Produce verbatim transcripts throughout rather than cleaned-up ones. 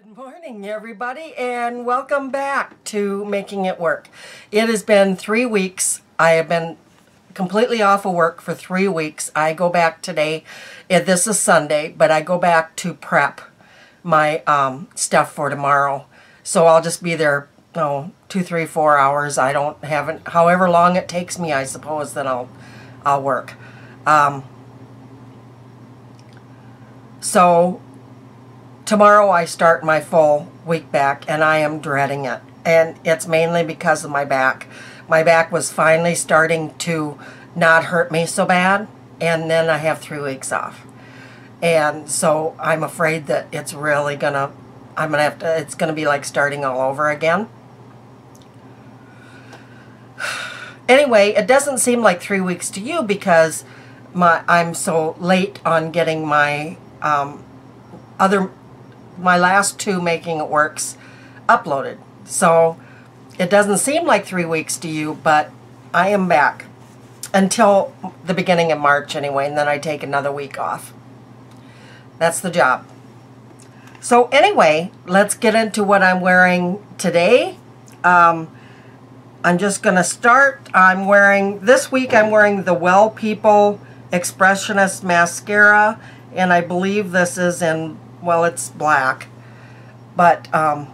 Good morning, everybody, and welcome back to Making It Work. It has been three weeks. I have been completely off of work for three weeks. I go back today. This is Sunday, but I go back to prep my um, stuff for tomorrow. So I'll just be there, oh, two, three, four hours. I don't have it. However long it takes me, I suppose, then I'll I'll work. Um, so. Tomorrow I start my full week back, and I am dreading it. And it's mainly because of my back. My back was finally starting to not hurt me so bad, and then I have three weeks off. And so I'm afraid that it's really gonna, I'm gonna have to, it's gonna be like starting all over again. Anyway, it doesn't seem like three weeks to you because my I'm so late on getting my um, other my last two Making It Works uploaded. So it doesn't seem like three weeks to you, but I am back until the beginning of March anyway, and then I take another week off. That's the job. So anyway, let's get into what I'm wearing today. Um, I'm just going to start. I'm wearing, this week I'm wearing the Well People Expressionist Mascara, and I believe this is in, well, it's black, but um,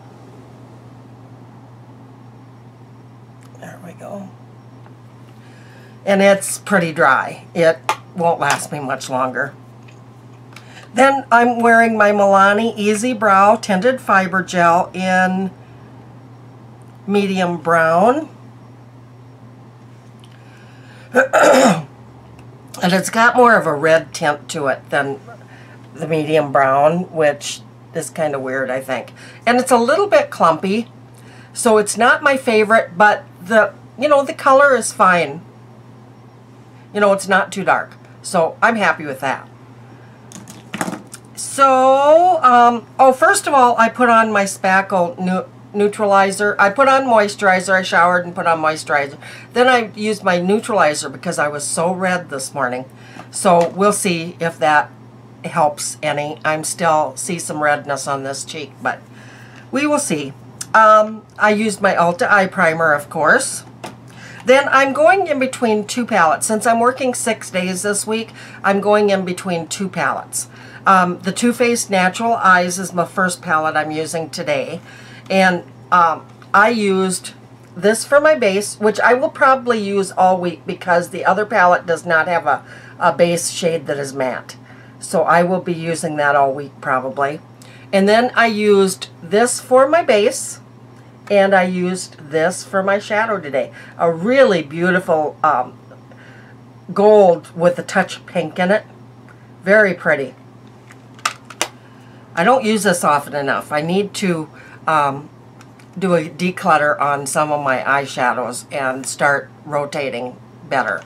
there we go. And it's pretty dry. It won't last me much longer. Then I'm wearing my Milani Easy Brow Tinted Fiber Gel in medium brown. And it's got more of a red tint to it than the medium brown, which is kind of weird, I think. And it's a little bit clumpy, so it's not my favorite, but the, you know, the color is fine. You know, it's not too dark, so I'm happy with that. So, um, oh, first of all, I put on my Spackle nu neutralizer. I put on moisturizer. I showered and put on moisturizer. Then I used my neutralizer because I was so red this morning. So we'll see if that helps any. I'm still see some redness on this cheek, but we will see. Um, I used my Ulta Eye Primer, of course. Then I'm going in between two palettes. Since I'm working six days this week, I'm going in between two palettes. Um, the Too Faced Natural Eyes is my first palette I'm using today. And um, I used this for my base, which I will probably use all week because the other palette does not have a, a base shade that is matte. So I will be using that all week probably. And then I used this for my base, and I used this for my shadow today. A really beautiful um, gold with a touch of pink in it. Very pretty. I don't use this often enough. I need to um, do a declutter on some of my eyeshadows and start rotating better.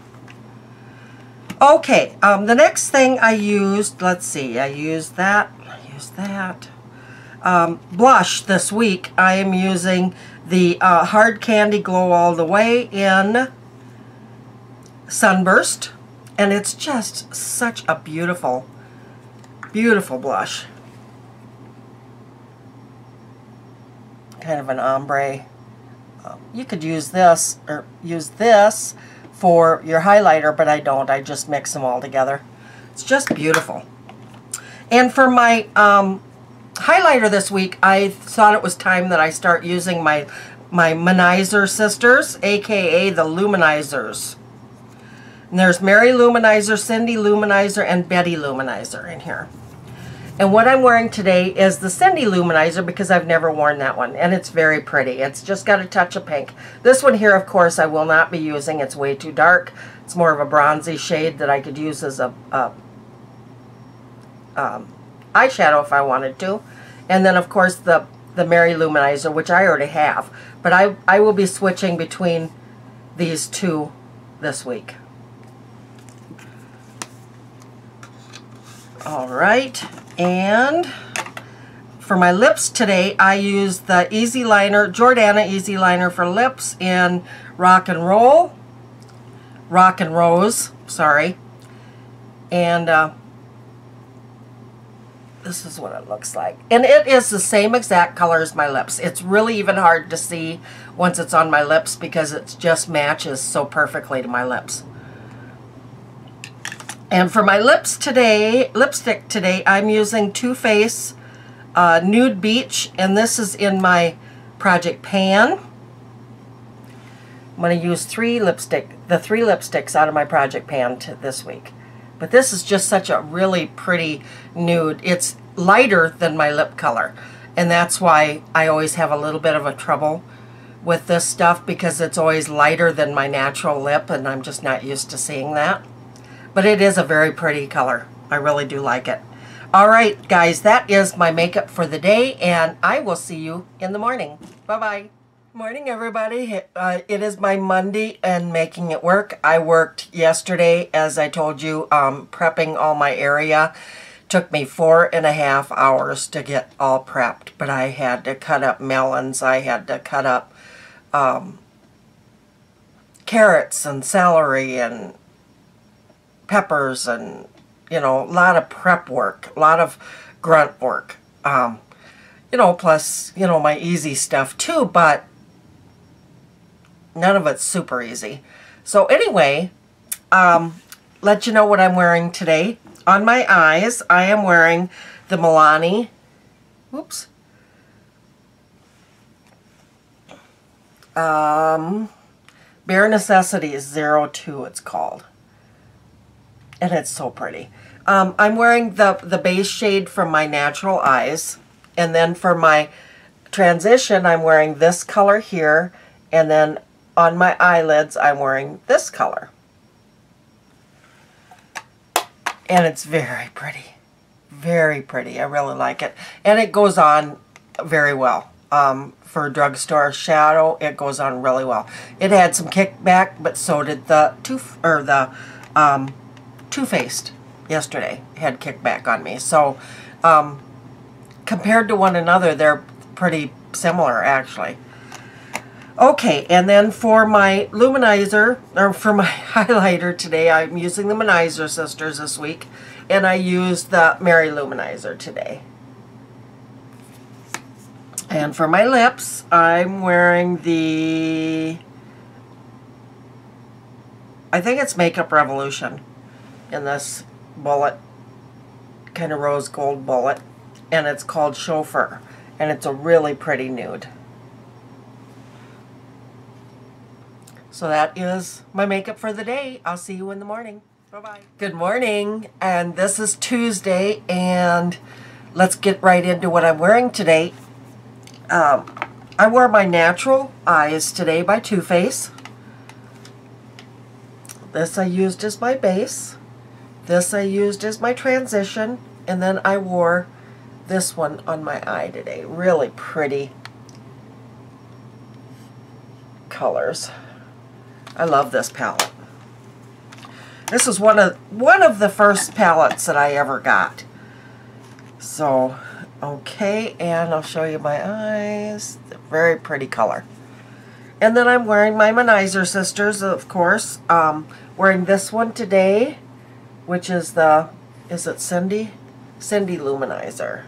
Okay, um, the next thing I used, let's see, I used that, I used that. Um, blush this week, I am using the uh, Hard Candy Glow All the Way in Sunburst. And it's just such a beautiful, beautiful blush. Kind of an ombre. Um, you could use this, or use this for your highlighter, but I don't. I just mix them all together. It's just beautiful. And for my um, highlighter this week, I thought it was time that I start using my my Luminizer sisters, aka the Luminizers. And there's Mary Luminizer, Cindy Luminizer, and Betty Luminizer in here. And what I'm wearing today is the Cindy Luminizer because I've never worn that one. And it's very pretty. It's just got a touch of pink. This one here, of course, I will not be using. It's way too dark. It's more of a bronzy shade that I could use as a, a um, eyeshadow if I wanted to. And then, of course, the, the Mary Luminizer, which I already have. But I, I will be switching between these two this week. All right. And for my lips today, I used the Easy Liner, Jordana Easy Liner for lips in Rock and Roll, Rock and Rose, sorry. And uh, this is what it looks like. And it is the same exact color as my lips. It's really even hard to see once it's on my lips because it just matches so perfectly to my lips. And for my lips today, lipstick today, I'm using Too Faced uh, Nude Beach, and this is in my Project Pan. I'm going to use three lipstick, the three lipsticks out of my Project Pan to this week. But this is just such a really pretty nude. It's lighter than my lip color. And that's why I always have a little bit of a trouble with this stuff, because it's always lighter than my natural lip, and I'm just not used to seeing that. But it is a very pretty color. I really do like it. All right, guys, that is my makeup for the day, and I will see you in the morning. Bye-bye. Morning, everybody. Uh, it is my Monday and making it work. I worked yesterday, as I told you, um, prepping all my area. Took me four and a half hours to get all prepped, but I had to cut up melons. I had to cut up um, carrots and celery and peppers, and, you know, a lot of prep work, a lot of grunt work. Um, you know, plus, you know, my easy stuff too, but none of it's super easy. So anyway, um, let you know what I'm wearing today. On my eyes, I am wearing the Milani, whoops, um, Bare Necessities zero two it's called. And it's so pretty. Um, I'm wearing the, the base shade from my natural eyes. And then for my transition, I'm wearing this color here. And then on my eyelids, I'm wearing this color. And it's very pretty. Very pretty. I really like it. And it goes on very well. Um, for a drugstore shadow, it goes on really well. It had some kickback, but so did the Too, or the um, Too Faced yesterday. It had kickback on me. So um, compared to one another, they're pretty similar, actually. Okay, and then for my luminizer, or for my highlighter today, I'm using the Luminizer Sisters this week, and I used the Mary Luminizer today. And for my lips, I'm wearing the, I think it's Makeup Revolution in this bullet, kind of rose gold bullet, and it's called Chauffeur, and it's a really pretty nude. So that is my makeup for the day. I'll see you in the morning. Bye-bye. Good morning, and this is Tuesday, and let's get right into what I'm wearing today. Um, I wore my Natural Eyes today by Too Faced. This I used as my base. This I used as my transition, and then I wore this one on my eye today. Really pretty colors. I love this palette. This is one of one of the first palettes that I ever got. So, okay, and I'll show you my eyes. Very pretty color. And then I'm wearing my Luminizer Sisters, of course. Um, wearing this one today, which is the, is it Cindy? Cindy Luminizer.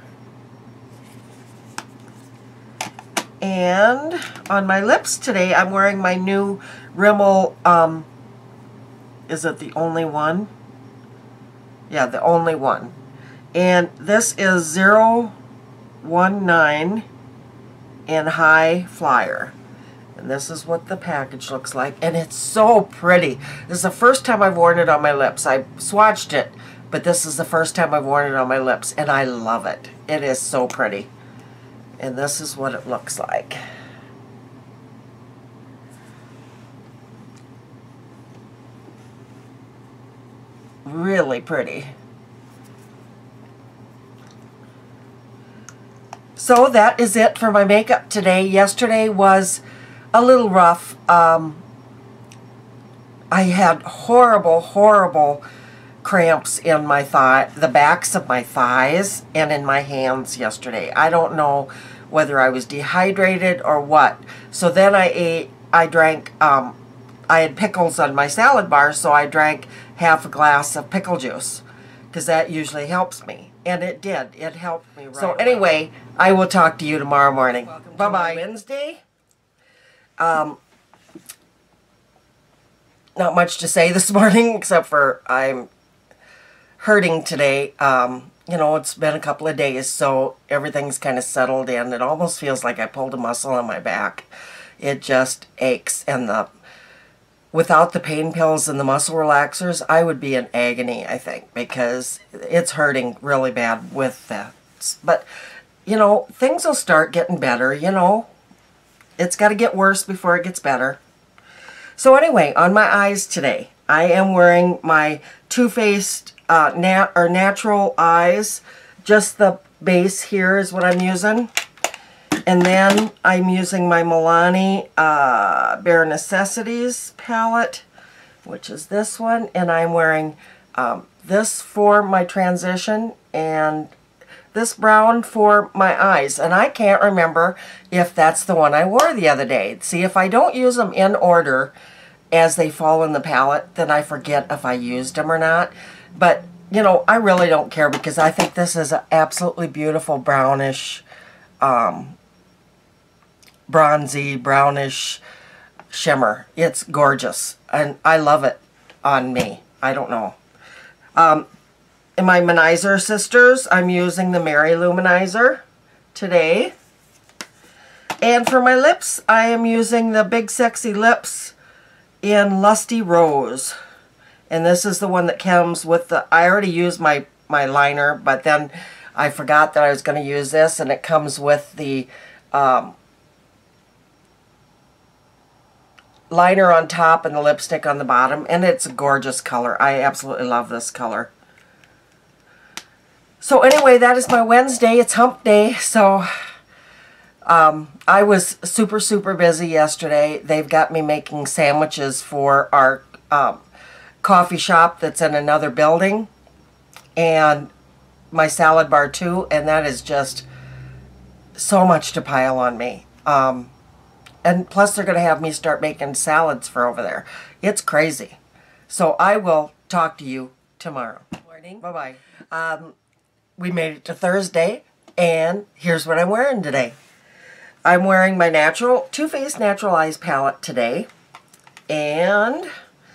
And on my lips today, I'm wearing my new Rimmel, um, is it the only one? Yeah, the only one. And this is zero one nine in High Flyer. And this is what the package looks like. And it's so pretty. This is the first time I've worn it on my lips. I swatched it, but this is the first time I've worn it on my lips. And I love it. It is so pretty. And this is what it looks like. Really pretty. So that is it for my makeup today. Yesterday was a little rough. Um, I had horrible, horrible cramps in my thigh, the backs of my thighs, and in my hands yesterday. I don't know whether I was dehydrated or what. So then I ate, I drank, um, I had pickles on my salad bar, so I drank half a glass of pickle juice, because that usually helps me. And it did. It helped me right So anyway, away. I will talk to you tomorrow morning. Bye-bye. Wednesday. Um, not much to say this morning, except for I'm hurting today. Um, you know, it's been a couple of days, so everything's kind of settled in. It almost feels like I pulled a muscle on my back. It just aches. And the without the pain pills and the muscle relaxers, I would be in agony, I think, because it's hurting really bad with that. But, you know, things will start getting better, you know. It's got to get worse before it gets better. So anyway, on my eyes today, I am wearing my Too Faced uh, nat or Natural Eyes. Just the base here is what I'm using. And then I'm using my Milani uh, Bare Necessities palette, which is this one. And I'm wearing um, this for my transition and this brown for my eyes. And I can't remember if that's the one I wore the other day. See, if I don't use them in order as they fall in the palette, then I forget if I used them or not. But, you know, I really don't care because I think this is an absolutely beautiful brownish um, bronzy, brownish shimmer. It's gorgeous. And I love it on me. I don't know. Um, in my Luminizer Sisters, I'm using the Mary Luminizer today. And for my lips, I am using the Big Sexy Lips in Lusty Rose. And this is the one that comes with the... I already used my, my liner, but then I forgot that I was going to use this. And it comes with the... Um, liner on top and the lipstick on the bottom, and it's a gorgeous color. I absolutely love this color. So anyway, that is my Wednesday. It's hump day, so um, I was super, super busy yesterday. They've got me making sandwiches for our um, coffee shop that's in another building, and my salad bar too, and that is just so much to pile on me. Um, And plus they're going to have me start making salads for over there. It's crazy. So I will talk to you tomorrow. Morning. Bye-bye. Um, we made it to Thursday, and here's what I'm wearing today. I'm wearing my natural Too Faced Natural Eyes palette today. And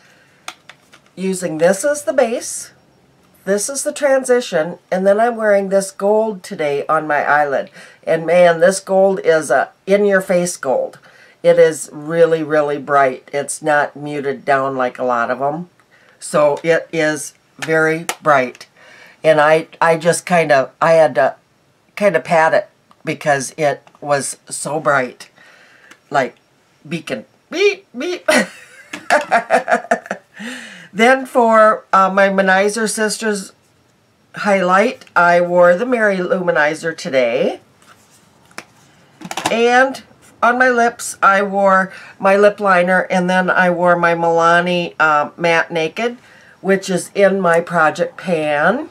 using this as the base. This is the transition. And then I'm wearing this gold today on my eyelid. And man, this gold is a in-your-face gold. It is really, really bright. It's not muted down like a lot of them. So it is very bright. And I, I just kind of, I had to kind of pat it because it was so bright. Like beacon. Beep, beep. Then for uh, my Luminizer Sisters highlight, I wore the Mary Luminizer today. And on my lips, I wore my lip liner, and then I wore my Milani uh, Matte Naked, which is in my project pan.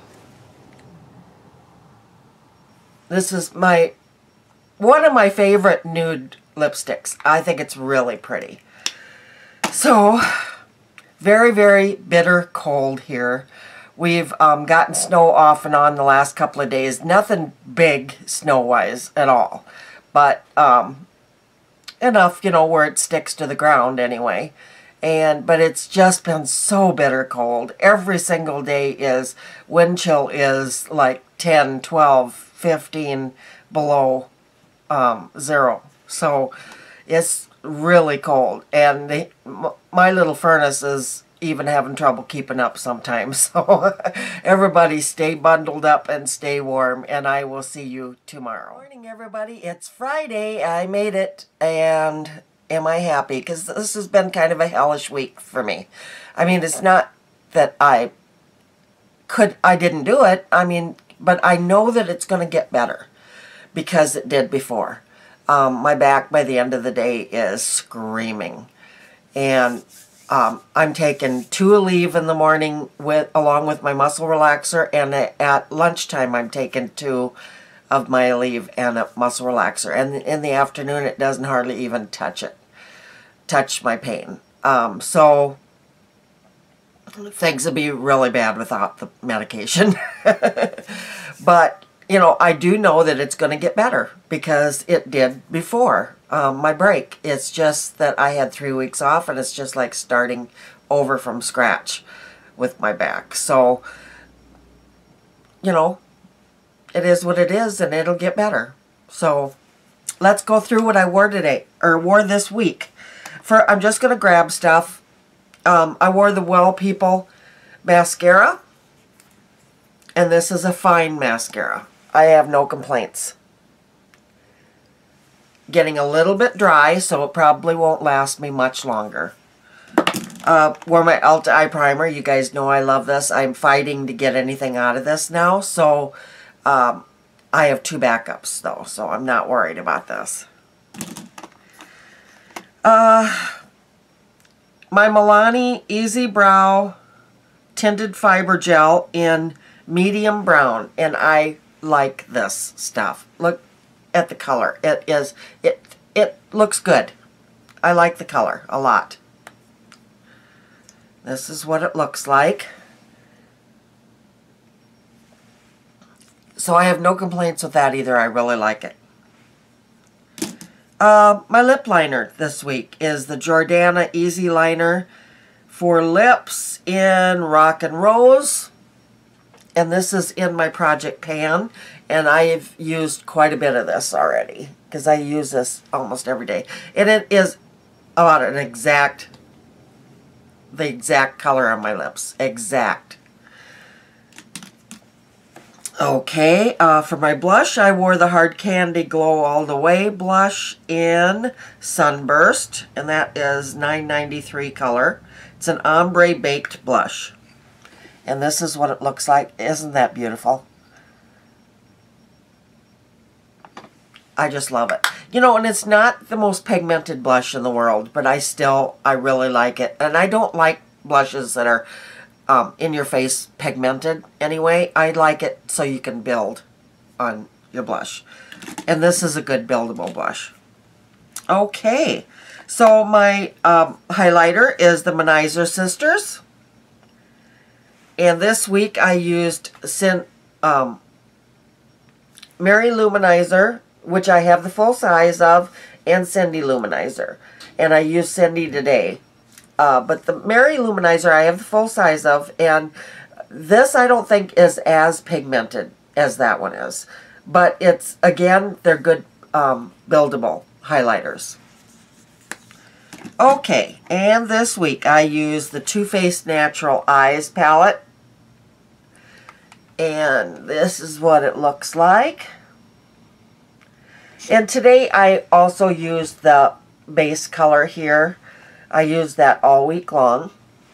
This is my one of my favorite nude lipsticks. I think it's really pretty. So, very, very bitter cold here. We've um, gotten snow off and on the last couple of days. Nothing big snow-wise at all. But um, enough, you know, where it sticks to the ground anyway. And but it's just been so bitter cold. Every single day is, wind chill is like ten, twelve, fifteen below um, zero. So it's really cold. And the, my little furnace is even having trouble keeping up sometimes. So everybody stay bundled up and stay warm, and I will see you tomorrow. Morning, everybody. It's Friday. I made it, and am I happy? Because this has been kind of a hellish week for me. I mean, it's not that I could, I didn't do it. I mean, but I know that it's going to get better because it did before. Um, my back by the end of the day is screaming, and Um, I'm taking two Aleve in the morning with along with my muscle relaxer, and at lunchtime I'm taking two of my Aleve and a muscle relaxer. And in the afternoon it doesn't hardly even touch it, touch my pain. Um, so things would be really bad without the medication. But, you know, I do know that it's going to get better because it did before um, my break. It's just that I had three weeks off and it's just like starting over from scratch with my back. So, you know, it is what it is and it'll get better. So let's go through what I wore today, or wore this week. For I'm just going to grab stuff. Um, I wore the Well People mascara. And this is a fine mascara. I have no complaints. Getting a little bit dry, so it probably won't last me much longer. Uh, wore my Ulta Eye Primer. You guys know I love this. I'm fighting to get anything out of this now. So, um, I have two backups, though. So, I'm not worried about this. Uh, my Milani Easy Brow Tinted Fiber Gel in medium brown, and I like this stuff. Look at the color. It is it it looks good. I like the color a lot. This is what it looks like. So I have no complaints with that either. I really like it. Uh, my lip liner this week is the Jordana Easy Liner for Lips in Rock and Rose. And this is in my project pan, and I've used quite a bit of this already because I use this almost every day. And it is about an exact, the exact color on my lips. Exact. Okay, uh, for my blush, I wore the Hard Candy Glow All the Way blush in Sunburst, and that is nine ninety-three color. It's an ombre baked blush. And this is what it looks like. Isn't that beautiful? I just love it. You know, and it's not the most pigmented blush in the world, but I still, I really like it. And I don't like blushes that are um, in your face pigmented anyway. I like it so you can build on your blush. And this is a good buildable blush. Okay. So my um, highlighter is the Manizer Sisters. And this week I used Sin, um, Mary Luminizer, which I have the full size of, and Cindy Luminizer. And I used Cindy today. Uh, but the Mary Luminizer I have the full size of, and this I don't think is as pigmented as that one is. But it's, again, they're good um, buildable highlighters. Okay, and this week I used the Too Faced Natural Eyes palette. And this is what it looks like. And today I also used the base color here. I used that all week long.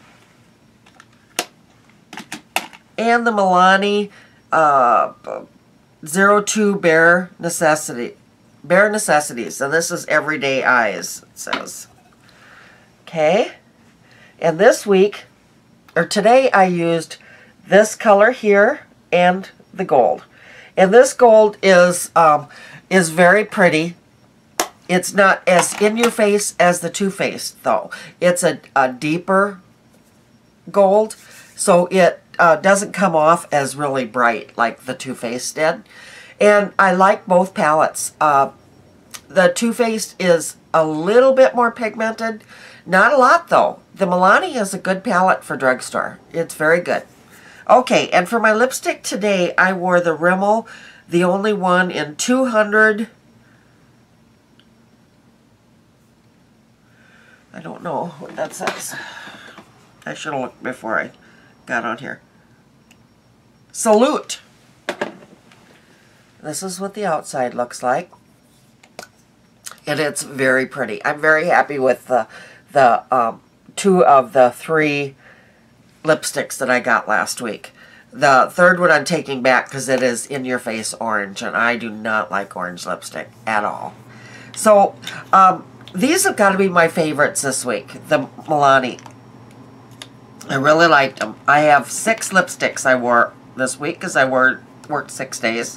And the Milani uh, zero two Bare Necessity, Bare Necessities. And this is Everyday Eyes, it says. Okay. And this week, or today, I used this color here and the gold. And this gold is um, is very pretty. It's not as in your face as the Too Faced, though. It's a, a deeper gold, so it uh, doesn't come off as really bright like the Too Faced did. And I like both palettes. Uh, the Too Faced is a little bit more pigmented. Not a lot, though. The Milani is a good palette for drugstore. It's very good. Okay, and for my lipstick today, I wore the Rimmel, the only one in two hundred. I don't know what that says. I should have looked before I got on here. Salute. This is what the outside looks like. And it's very pretty. I'm very happy with the, the um, two of the three lipsticks that I got last week. The third one I'm taking back because it is in your face orange, and I do not like orange lipstick at all. So um, these have got to be my favorites this week, the Milani. I really liked them. I have six lipsticks I wore this week because I wore, worked six days.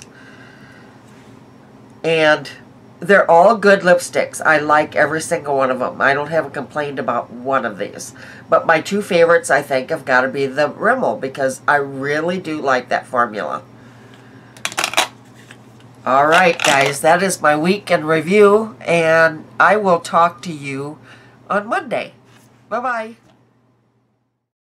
And they're all good lipsticks. I like every single one of them. I don't have a complaint about one of these. But my two favorites, I think, have got to be the Rimmel because I really do like that formula. All right, guys, that is my week in review, and I will talk to you on Monday. Bye-bye.